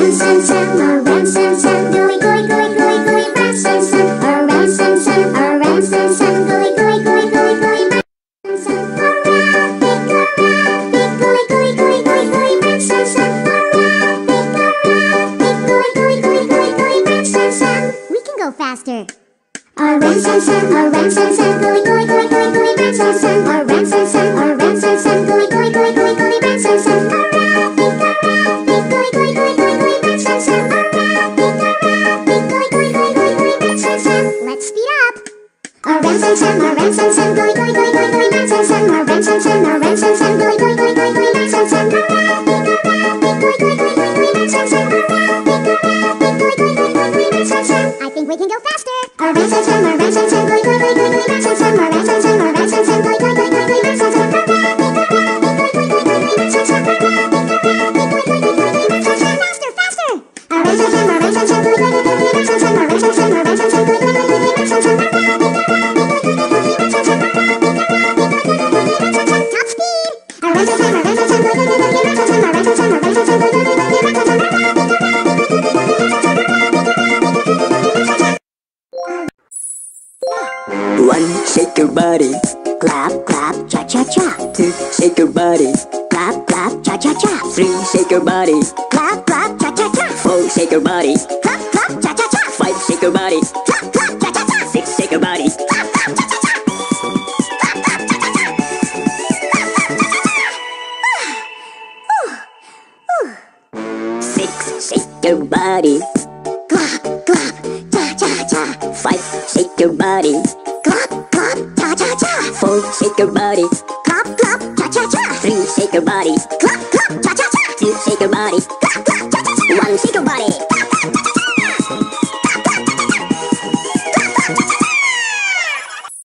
san san, aram san san, gooey gooey gooey gooey gooey, ram san san, aram san san, aram san san, gooey gooey gooey gooey gooey, ram san san, Arabic Arabic, gooey gooey gooey gooey gooey, ram san san, Arabic Arabic, gooey gooey gooey gooey gooey, ram san san. We can go faster. Aram san san, aram san san, gooey gooey gooey gooey gooey, ram san san, aram san san, aram san san, gooey gooey gooey gooey gooey, ram san san, Arabic Arabic, gooey gooey gooey gooey gooey, ram san san, Arabic Arabic, gooey gooey gooey gooey gooey, ram san san. Let's speed up. Aram san san, aram san san, gooey gooey gooey gooey gooey, ram san san, aram san san, aram san san, gooey gooey gooey gooey gooey, ram san san, Arabic Arabic, gooey gooey gooey gooey gooey, ram san san, Arabic Arabic, gooey gooey gooey gooey gooey, ram san san. I think we can go faster. Aram san san, aram san san, gooey gooey gooey gooey gooey, ram san san, aram san san, aram san san, gooey gooey gooey gooey gooey, ram san san, Arabic Arabic, gooey gooey gooey gooey gooey, ram san san, Arabic Arabic, gooey gooey gooey gooey gooey, ram san san. Faster, faster. Aram san san, aram san san, gooey gooey gooey gooey, ram san san, aram san san, aram san san, gooey gooey gooey gooey, ram san san, Arabic Arabic, gooey gooey gooey gooey, ram san san, Arabic Arabic, gooey gooey gooey gooey, ram san san. Top speed. Aram san san, aram san san, gooey gooey gooey gooey, ram san san, aram san san, aram san san, gooey gooey gooey gooey, ram san san, Arabic Arabic, gooey gooey gooey gooey, ram san san, Arabic Arabic, gooey gooey gooey gooey, ram san san. One, shake your body, clap, clap, cha-cha-cha. Two, shake your body, clap, clap, cha-cha-cha. Three, shake your body, clap, clap, cha-cha-cha. Four, shake your body, clap, clap, cha-cha-cha. Five, shake your body, clap, clap, cha-cha-cha. Six, shake your body, clap, clap, cha-cha-cha. Clap, clap, cha-cha-cha. Clap, clap, cha-cha-cha. Six, shake your body, clap, clap, cha-cha-cha. Five, shake your body, clap, clap, cha-cha-cha. Four, shake your body, clap, clap, cha-cha-cha. Three, shake your body, clap, clap, cha-cha-cha. Two, shake your body,